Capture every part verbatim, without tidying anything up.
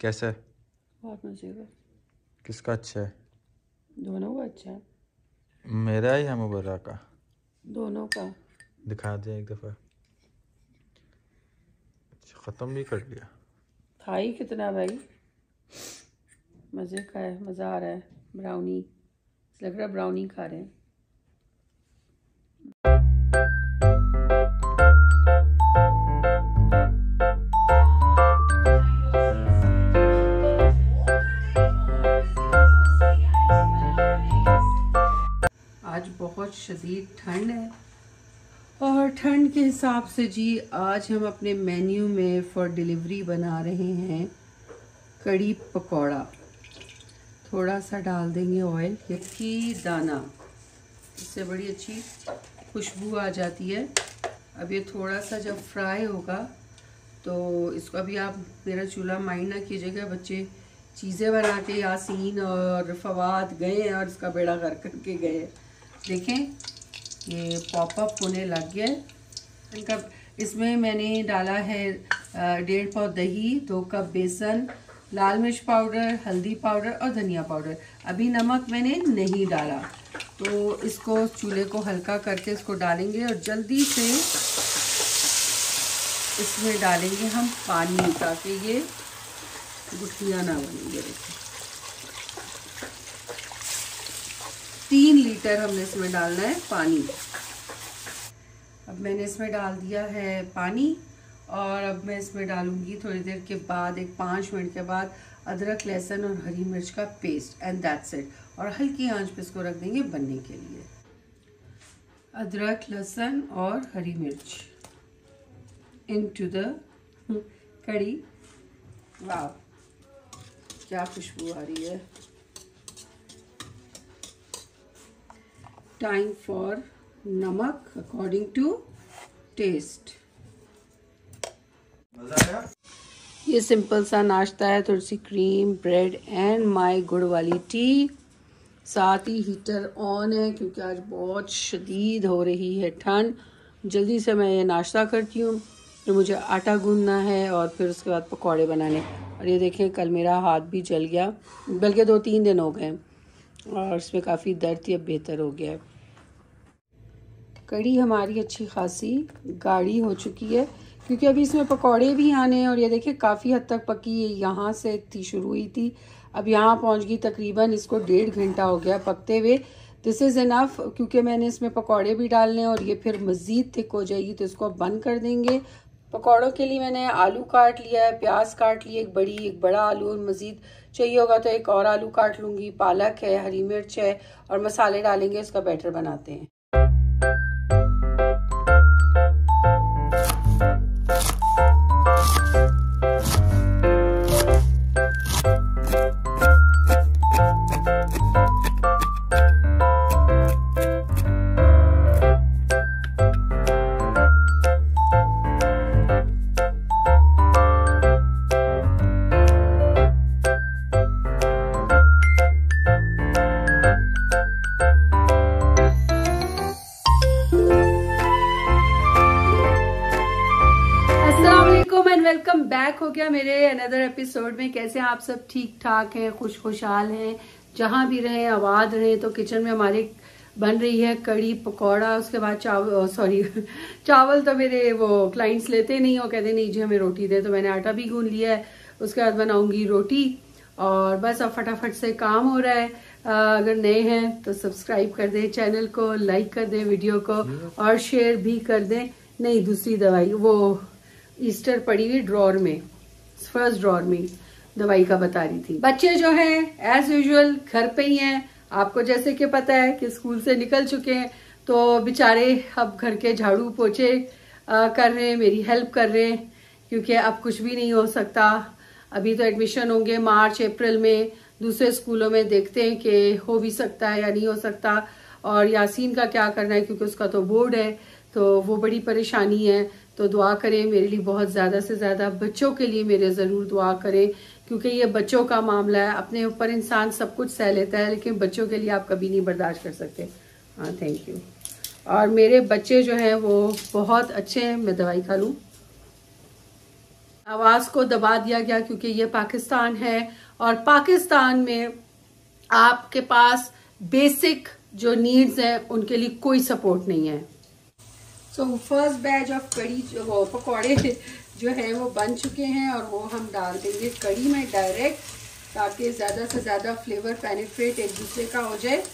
कैसा है? बहुत मजे का। किसका अच्छा है? दोनों का अच्छा है। मेरा या मुबर्रा का? दोनों का। दिखा दे एक दफ़ा। ख़त्म भी कर लिया। खा ही कितना भाई, मज़े का है, मज़ा आ रहा है। ब्राउनी लग रहा है, ब्राउनी खा रहे हैं। आज बहुत शदीद ठंड है और ठंड के हिसाब से जी आज हम अपने मेन्यू में फॉर डिलीवरी बना रहे हैं कड़ी पकौड़ा। थोड़ा सा डाल देंगे ऑयल, यकी दाना, इससे बड़ी अच्छी खुशबू आ जाती है। अब ये थोड़ा सा जब फ्राई होगा तो इसको, अभी आप मेरा चूल्हा माइंड ना कीजिएगा, बच्चे चीज़ें बना के यासीन और फवाद गए और इसका बेड़ा गर्क करके गए। देखें ये पॉपअप होने लग गया है इनका। इसमें मैंने डाला है डेढ़ पाव दही, दो कप बेसन, लाल मिर्च पाउडर, हल्दी पाउडर और धनिया पाउडर। अभी नमक मैंने नहीं डाला, तो इसको चूल्हे को हल्का करके इसको डालेंगे और जल्दी से इसमें डालेंगे हम पानी, ताकि ये गुठलियाँ ना बनेंगे। तीन लीटर हमने इसमें डालना है पानी। अब मैंने इसमें डाल दिया है पानी और अब मैं इसमें डालूंगी थोड़ी देर के बाद, एक पाँच मिनट के बाद, अदरक लहसुन और हरी मिर्च का पेस्ट, एंड दैट्स इट। और हल्की आंच पे इसको रख देंगे बनने के लिए। अदरक लहसुन और हरी मिर्च इनटू द कड़ी। वाह क्या खुशबू आ रही है। टाइम फॉर नमक अकॉर्डिंग टू टेस्ट। ये सिंपल सा नाश्ता है, थोड़ी सी क्रीम, ब्रेड एंड माय गुड़ वाली टी। साथ ही हीटर ऑन है क्योंकि आज बहुत शदीद हो रही है ठंड। जल्दी से मैं ये नाश्ता करती हूँ, तो मुझे आटा गूंदना है और फिर उसके बाद पकौड़े बनाने। और ये देखें कल मेरा हाथ भी जल गया, बल्कि दो तीन दिन हो गए और इसमें काफ़ी दर्द थी, अब बेहतर हो गया है। कड़ी हमारी अच्छी खासी गाढ़ी हो चुकी है क्योंकि अभी इसमें पकौड़े भी आने हैं। और ये देखिए काफ़ी हद तक पकी है, यहाँ से थी शुरू हुई थी, अब यहाँ पहुँच गई। तकरीबन इसको डेढ़ घंटा हो गया पकते हुए। दिस इज़ इनफ, क्योंकि मैंने इसमें पकौड़े भी डालने हैं और ये फिर मज़ीद थिक हो जाएगी, तो इसको बंद कर देंगे। पकौड़ों के लिए मैंने आलू काट लिया है, प्याज काट ली, एक बड़ी एक बड़ा आलू, और मज़ीद चाहिए होगा तो एक और आलू काट लूँगी। पालक है, हरी मिर्च है और मसाले डालेंगे, इसका बैटर बनाते हैं। वेलकम बैक हो गया मेरे अनदर एपिसोड में। कैसे आप सब? ठीक ठाक हैं, खुश खुशहाल हैं, जहां भी रहें आबाद रहें। तो किचन में हमारे बन रही है कड़ी पकौड़ा। उसके बाद चावल, सॉरी चावल तो मेरे वो क्लाइंट्स लेते नहीं, हो कहते नहीं जी हमें रोटी दे, तो मैंने आटा भी गूंद लिया है। उसके बाद बनाऊंगी रोटी और बस अब फटाफट से काम हो रहा है। आ, अगर नए हैं तो सब्सक्राइब कर दें चैनल को, लाइक कर दें वीडियो को और शेयर भी कर दें। नहीं, दूसरी दवाई वो ईस्टर पड़ी हुई ड्रॉर में, फर्स्ट ड्रॉर में दवाई का बता रही थी। बच्चे जो हैं एज यूजुअल घर पे ही हैं। आपको जैसे कि पता है कि स्कूल से निकल चुके हैं, तो बेचारे अब घर के झाड़ू पोछे कर रहे हैं, मेरी हेल्प कर रहे हैं, क्योंकि अब कुछ भी नहीं हो सकता। अभी तो एडमिशन होंगे मार्च अप्रैल में दूसरे स्कूलों में, देखते हैं कि हो भी सकता है या नहीं हो सकता। और यासीन का क्या करना है, क्योंकि उसका तो बोर्ड है, तो वो बड़ी परेशानी है। तो दुआ करें मेरे लिए, बहुत ज़्यादा से ज़्यादा बच्चों के लिए मेरे ज़रूर दुआ करें, क्योंकि ये बच्चों का मामला है। अपने ऊपर इंसान सब कुछ सह लेता है, लेकिन बच्चों के लिए आप कभी नहीं बर्दाश्त कर सकते। हाँ, थैंक यू। और मेरे बच्चे जो हैं वो बहुत अच्छे हैं। मैं दवाई खा लूँ। आवाज को दबा दिया गया क्योंकि ये पाकिस्तान है और पाकिस्तान में आपके पास बेसिक जो नीड्स हैं उनके लिए कोई सपोर्ट नहीं है। सो फर्स्ट बैच ऑफ कड़ी जो वो पकौड़े जो है वो बन चुके हैं और वो हम डाल देंगे कड़ी में डायरेक्ट, ताकि ज़्यादा से ज़्यादा फ्लेवर पेनिट्रेट एक दूसरे का हो जाए।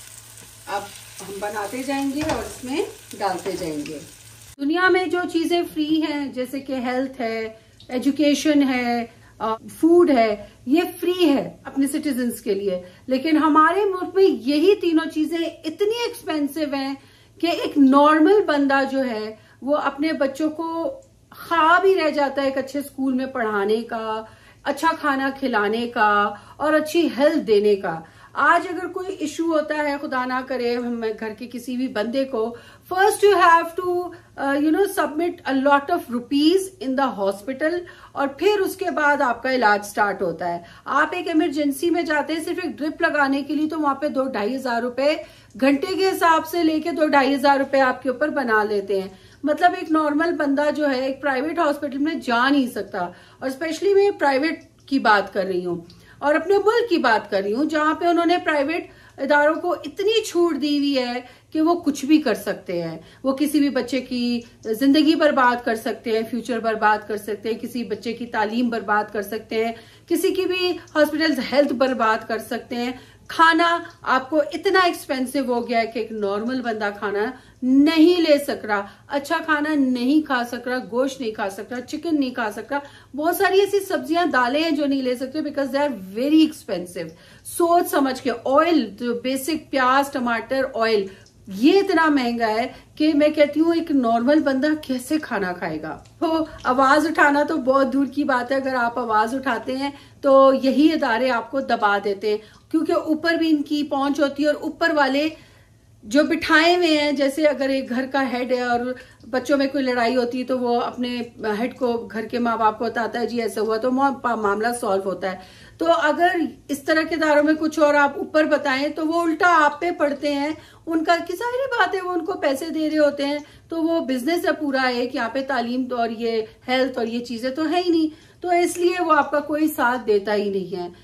अब हम बनाते जाएंगे और इसमें डालते जाएंगे। दुनिया में जो चीज़ें फ्री हैं जैसे कि हेल्थ है, एजुकेशन है, फूड है, ये फ्री है अपने सिटीजन्स के लिए, लेकिन हमारे मुल्क में यही तीनों चीजें इतनी एक्सपेंसिव हैं कि एक नॉर्मल बंदा जो है वो अपने बच्चों को ख्वाब ही रह जाता है एक अच्छे स्कूल में पढ़ाने का, अच्छा खाना खिलाने का और अच्छी हेल्थ देने का। आज अगर कोई इशू होता है, खुदा ना करे, हम घर के किसी भी बंदे को, first you have to you know submit a lot of rupees in the hospital और फिर उसके बाद आपका इलाज स्टार्ट होता है। आप एक इमरजेंसी में जाते हैं सिर्फ एक ड्रिप लगाने के लिए, तो वहां पे दो ढाई हजार रुपए घंटे के हिसाब से लेके दो ढाई हजार रुपए आपके ऊपर बना लेते हैं। मतलब एक नॉर्मल बंदा जो है एक प्राइवेट हॉस्पिटल में जा नहीं सकता। और स्पेशली मैं प्राइवेट की बात कर रही हूँ और अपने मुल्क की बात कर रही हूँ जहां पे उन्होंने प्राइवेट इदारों को इतनी छूट दी हुई है कि वो कुछ भी कर सकते हैं। वो किसी भी बच्चे की जिंदगी बर्बाद कर सकते हैं, फ्यूचर बर्बाद कर सकते हैं, किसी बच्चे की तालीम बर्बाद कर सकते हैं, किसी की भी हॉस्पिटल हेल्थ बर्बाद कर सकते हैं। खाना आपको इतना एक्सपेंसिव हो गया है कि एक नॉर्मल बंदा खाना नहीं ले सक रहा, अच्छा खाना नहीं खा सक रहा, गोश्त नहीं खा सक रहा, चिकन नहीं खा सक रहा। बहुत सारी ऐसी सब्जियां दालें हैं जो नहीं ले सकते because they are very expensive. सोच समझ के ऑयल, जो बेसिक प्याज टमाटर ऑयल, ये इतना महंगा है कि मैं कहती हूँ एक नॉर्मल बंदा कैसे खाना खाएगा। तो आवाज उठाना तो बहुत दूर की बात है, अगर आप आवाज उठाते हैं तो यही इदारे आपको दबा देते हैं क्योंकि ऊपर भी इनकी पहुंच होती है और ऊपर वाले जो बिठाए हुए हैं, जैसे अगर एक घर का हेड है और बच्चों में कोई लड़ाई होती है तो वो अपने हेड को, घर के माँ बाप को बताता है जी ऐसा हुआ, तो मामला सॉल्व होता है। तो अगर इस तरह के दारों में कुछ और आप ऊपर बताएं तो वो उल्टा आप पे पड़ते हैं। उनका की सारी बात है, वो उनको पैसे दे रहे होते हैं, तो वो बिजनेस है पूरा है कि यहाँ पे तालीम और ये हेल्थ और ये चीजें तो है ही नहीं, तो इसलिए वो आपका कोई साथ देता ही नहीं है।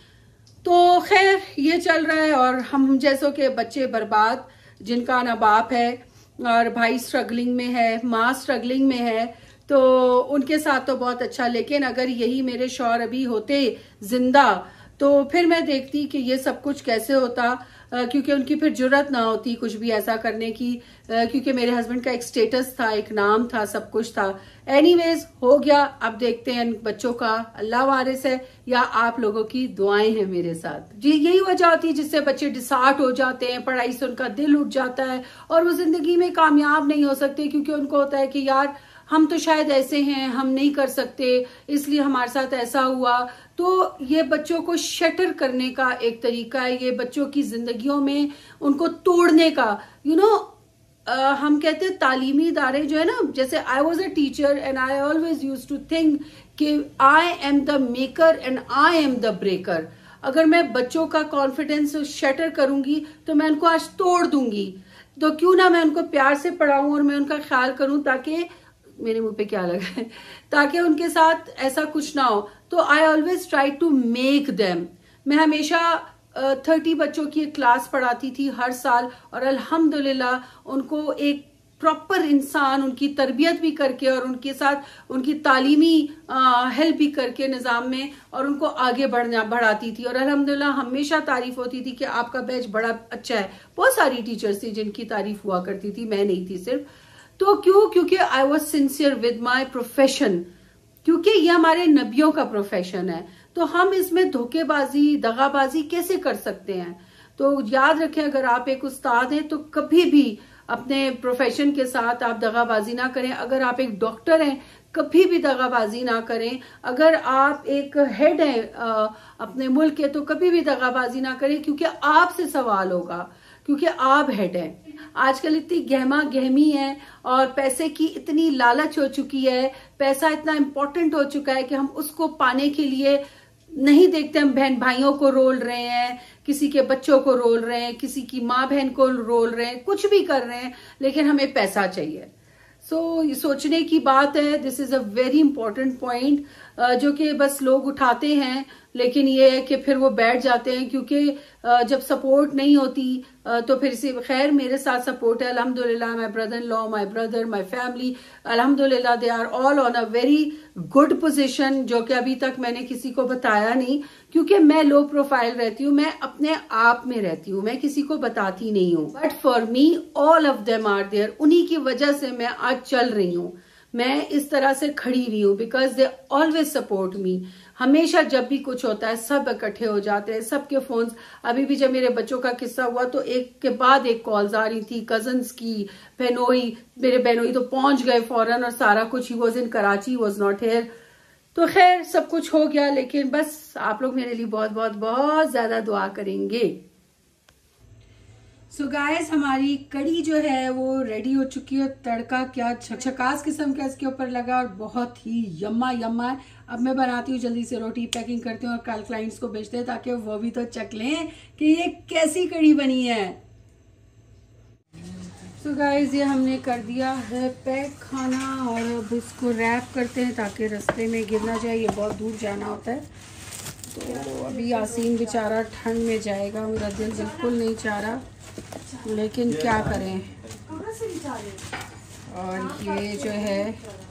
तो खैर ये चल रहा है और हम जैसों के बच्चे बर्बाद, जिनका ना बाप है और भाई स्ट्रगलिंग में है, माँ स्ट्रगलिंग में है, तो उनके साथ तो बहुत अच्छा। लेकिन अगर यही मेरे शौहर अभी होते जिंदा तो फिर मैं देखती कि ये सब कुछ कैसे होता, क्योंकि उनकी फिर जुर्रत ना होती कुछ भी ऐसा करने की, क्योंकि मेरे हस्बैंड का एक स्टेटस था, एक नाम था, सब कुछ था। एनीवेज हो गया। अब देखते हैं बच्चों का अल्लाह वारिस है या आप लोगों की दुआएं हैं मेरे साथ। जी यही वजह होती है जिससे बच्चे डिसहार्ट हो जाते हैं, पढ़ाई से उनका दिल उठ जाता है और वो जिंदगी में कामयाब नहीं हो सकते, क्योंकि उनको होता है कि यार हम तो शायद ऐसे हैं, हम नहीं कर सकते, इसलिए हमारे साथ ऐसा हुआ। तो ये बच्चों को शटर करने का एक तरीका है, ये बच्चों की जिंदगियों में उनको तोड़ने का। You you know know, Uh, हम कहते हैं तालीमी इदारे जो है ना, जैसे I was a teacher and I always use to think कि I am the maker and I am the breaker. अगर मैं बच्चों का कॉन्फिडेंस शटर करूंगी तो मैं उनको आज तोड़ दूंगी, तो क्यों ना मैं उनको प्यार से पढ़ाऊं और मैं उनका ख्याल करूं, ताकि मेरे मुंह पे क्या लगा है ताकि उनके साथ ऐसा कुछ ना हो। तो I always try to make them. मैं हमेशा थर्टी बच्चों की एक क्लास पढ़ाती थी हर साल और अल्हम्दुलिल्लाह उनको एक प्रॉपर इंसान, उनकी तरबियत भी करके और उनके साथ उनकी तालीमी हेल्प भी करके निज़ाम में, और उनको आगे बढ़ना बढ़ाती थी। और अल्हम्दुलिल्लाह हमेशा तारीफ होती थी कि आपका बैच बड़ा अच्छा है। बहुत सारी टीचर्स थी जिनकी तारीफ हुआ करती थी, मैं नहीं थी सिर्फ। तो क्यों? क्योंकि I was sincere with my profession, क्योंकि ये हमारे नबियों का प्रोफेशन है। तो हम इसमें धोखेबाजी, दगाबाजी कैसे कर सकते हैं? तो याद रखें, अगर आप एक उस्ताद हैं तो कभी भी अपने प्रोफेशन के साथ आप दगाबाजी ना करें। अगर आप एक डॉक्टर हैं कभी भी दगाबाजी ना करें। अगर आप एक हेड हैं अपने मुल्क के तो कभी भी दगाबाजी ना करें, क्योंकि आपसे सवाल होगा, क्योंकि आप हेड हैं। आजकल इतनी गहमा गहमी है और पैसे की इतनी लालच हो चुकी है, पैसा इतना इम्पोर्टेंट हो चुका है कि हम उसको पाने के लिए नहीं देखते, हम बहन भाइयों को रोल रहे हैं, किसी के बच्चों को रोल रहे हैं, किसी की माँ बहन को रोल रहे हैं, कुछ भी कर रहे हैं, लेकिन हमें पैसा चाहिए। सो so, ये सोचने की बात है। This is a very important point जो कि बस लोग उठाते हैं, लेकिन ये है कि फिर वो बैठ जाते हैं, क्योंकि जब सपोर्ट नहीं होती तो फिर इसी खैर मेरे साथ सपोर्ट है अल्हम्दुलिल्लाह। My brother in law, my brother, my family, अल्हम्दुलिल्लाह they are all on a very good position, जो कि अभी तक मैंने किसी को बताया नहीं, क्योंकि मैं लो प्रोफाइल रहती हूँ, मैं अपने आप में रहती हूँ, मैं किसी को बताती नहीं हूँ। But for me all of them are there. उन्हीं की वजह से मैं आज चल रही हूँ, मैं इस तरह से खड़ी हुई हूँ, because they always support me. हमेशा जब भी कुछ होता है सब इकट्ठे हो जाते हैं, सबके फोन्स। अभी भी जब मेरे बच्चों का किस्सा हुआ तो एक के बाद एक कॉल्स आ रही थी, कजन्स की, बहनोई, मेरे बहनोई तो पहुंच गए फौरन और सारा कुछ। He was in Karachi, was not here. तो खैर सब कुछ हो गया, लेकिन बस आप लोग मेरे लिए बहुत बहुत बहुत ज्यादा दुआ करेंगे। सो so गाइस, हमारी कड़ी जो है वो रेडी हो चुकी है। तड़का क्या छकास किस्म का इसके ऊपर लगा और बहुत ही यम्मा यम्मा है। अब मैं बनाती हूँ जल्दी से रोटी, पैकिंग करती हूँ और कल क्लाइंट्स को भेजते हैं, ताकि वो भी तो चख लें कि ये कैसी कड़ी बनी है। सो so गाइस, ये हमने कर दिया है पैक खाना और अब इसको रैप करते हैं ताकि रास्ते में गिर ना जाए। ये बहुत दूर जाना होता है, तो अभी यासीन बेचारा ठंड में जाएगा। मेरा दिल बिल्कुल नहीं चाह रहा, लेकिन क्या करें। और ये जो है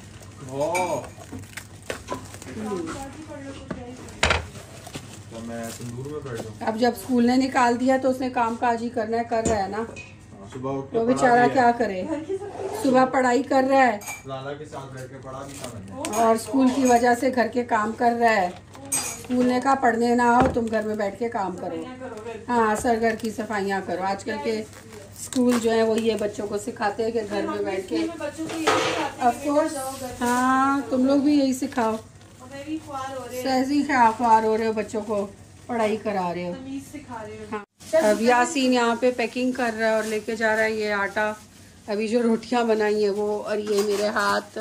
अब जब स्कूल ने निकाल दिया तो उसने काम काज ही करना है, कर रहा है ना। तो बेचारा क्या करे, सुबह पढ़ाई कर रहा है लाला के साथ बैठ के पढ़ा भी और स्कूल की वजह से घर के काम कर रहा है। स्कूल ने कहा पढ़ने ना आओ, तुम घर में बैठ के काम करो। हाँ, सर घर की सफाइयाँ करो। आजकल के स्कूल जो है वो ये बच्चों को सिखाते हैं कि घर में बैठ के, ऑफ कोर्स। हाँ, तुम लोग भी यही सिखाओ, सहजी ख्वार हो रहे हो, बच्चों को पढ़ाई करा रहे हो। हाँ, अब यासीन यहाँ पे पैकिंग कर रहा है और लेके जा रहा है ये आटा। अभी जो रोटियां बनाई है वो, और ये मेरे हाथ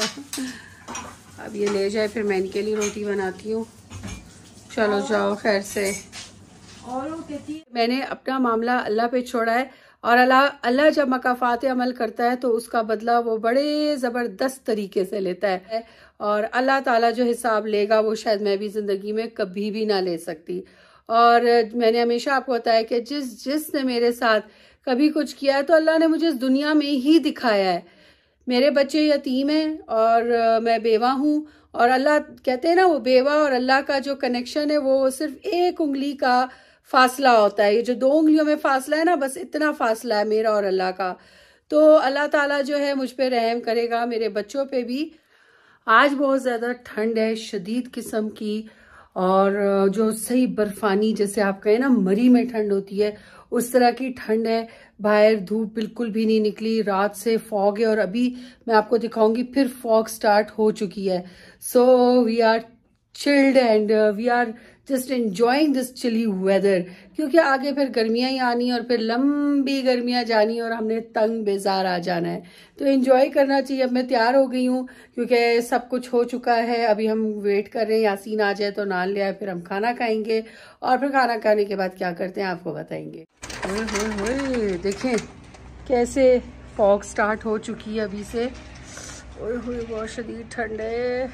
अब ये ले जाए, फिर मैं इनके लिए रोटी बनाती हूँ। चलो जाओ खैर से। और वो कहती है मैंने अपना मामला अल्लाह पे छोड़ा है, और अल्लाह अल्लाह जब मकाफात अमल करता है तो उसका बदला वो बड़े ज़बरदस्त तरीके से लेता है। और अल्लाह ताला जो हिसाब लेगा वो शायद मैं भी ज़िंदगी में कभी भी ना ले सकती। और मैंने हमेशा आपको बताया कि जिस जिसने मेरे साथ कभी कुछ किया है तो अल्लाह ने मुझे इस दुनिया में ही दिखाया है। मेरे बच्चे यतीम हैं और मैं बेवा हूँ, और अल्लाह कहते हैं ना, वो बेवा और अल्लाह का जो कनेक्शन है वो सिर्फ एक उंगली का फासला होता है। ये जो दो उंगलियों में फासला है ना, बस इतना फासला है मेरा और अल्लाह का। तो अल्लाह ताला जो है मुझ पे रहम करेगा, मेरे बच्चों पे भी। आज बहुत ज़्यादा ठंड है, शदीद किस्म की, और जो सही बर्फानी, जैसे आप कहें ना मरी में ठंड होती है, उस तरह की ठंड है। बाहर धूप बिल्कुल भी नहीं निकली, रात से फॉग है, और अभी मैं आपको दिखाऊंगी फिर फॉग स्टार्ट हो चुकी है। So we are chilled and we are just enjoying this chilly weather, क्योंकि आगे फिर गर्मियां ही आनी और फिर लंबी गर्मियां जानी और हमने तंग बेजार आ जाना है। तो एंजॉय करना चाहिए। अब मैं तैयार हो गई हूँ क्योंकि सब कुछ हो चुका है। अभी हम वेट कर रहे हैं यासीन आ जाए तो नान ले आए, फिर हम खाना खाएंगे, और फिर खाना खाने के बाद क्या करते हैं आपको बताएंगे। ओए होए होए, देखें कैसे फॉग स्टार्ट हो चुकी है अभी से। ओए होए, बहुत शदीद ठंड है।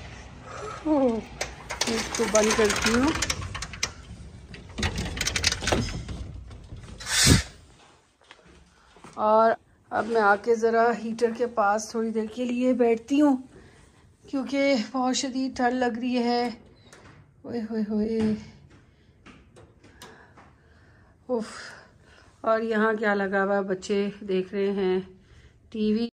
इसको बंद करती हूँ। और अब मैं आके ज़रा हीटर के पास थोड़ी देर के लिए बैठती हूँ, क्योंकि बहुत शदीद ठंड लग रही है। ओए होए होए, उफ। और यहाँ क्या लगा हुआ, बच्चे देख रहे हैं टीवी।